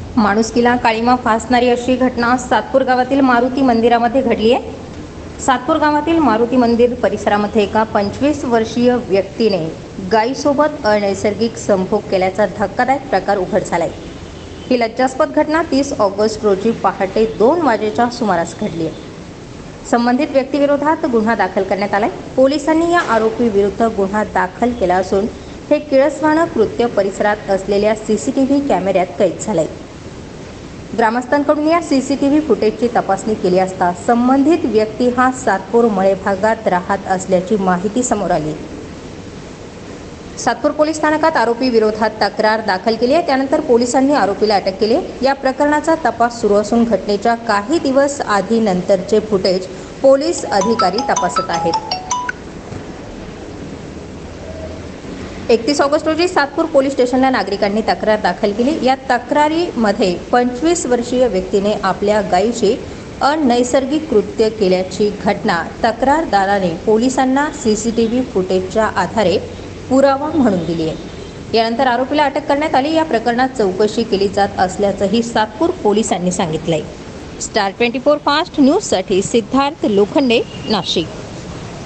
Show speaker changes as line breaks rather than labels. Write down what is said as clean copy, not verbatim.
माणुसकीला काळीमा फासणारी अशी घटना सातपूर गावातील मारुती मंदिरामध्ये घडली आहे। सातपूर गावातील मारुती मंदिर परिसरामध्ये एका 25 वर्षीय व्यक्तीने गायीसोबत अनैसर्गिक संभोग केल्याचा धक्कादायक प्रकार उघड झालाय। ही लज्जास्पद घटना 30 ऑगस्ट रोजी पहाटे 2 वाजेच्या सुमारास घडली आहे। संबंधित व्यक्तीविरोधात गुन्हा दाखल करण्यात आलाय। पोलिसांनी या आरोपी विरुद्ध गुन्हा दाखल केला असून हे किळसवाणं कृत्य परिसरात असलेल्या सीसीटीव्ही कॅमेऱ्यात कैद झालंय। ग्रामस्थांकडून या सीसीटीव्ही फुटेजची तपासणी केली असता संबंधित व्यक्ती हा सातपूर मळे भागात राहत असल्याची माहिती समोर आली। सातपूर पोलीस स्थानकात आरोपी विरोधात तक्रार दाखल केली आहे। त्यानंतर पोलिसांनी आरोपीला अटक केली आहे। या प्रकरणाचा तपास सुरू असून घटनेच्या काही दिवस आधी नंतरचे फुटेज पोलीस अधिकारी तपासत आहेत। 31 ऑगस्ट रोजी सातपूर पोलीस स्टेशनला नागरिकांनी तक्रार दाखल केली। या तक्रारीमध्ये 25 वर्षीय व्यक्तीने आपल्या गायीशी अनैसर्गिक कृत्य केल्याची घटना तक्रारदाराने पोलिसांना सीसीटीव्ही फुटेजच्या आधारे पुरावा म्हणून दिली आहे। यानंतर आरोपीला अटक करण्यात आली। या प्रकरणात चौकशी केली जात असल्याचंही सातपूर पोलिसांनी सांगितलंय। स्टार 24 फास्ट न्यूजसाठी सिद्धार्थ लोखंडे, नाशिक।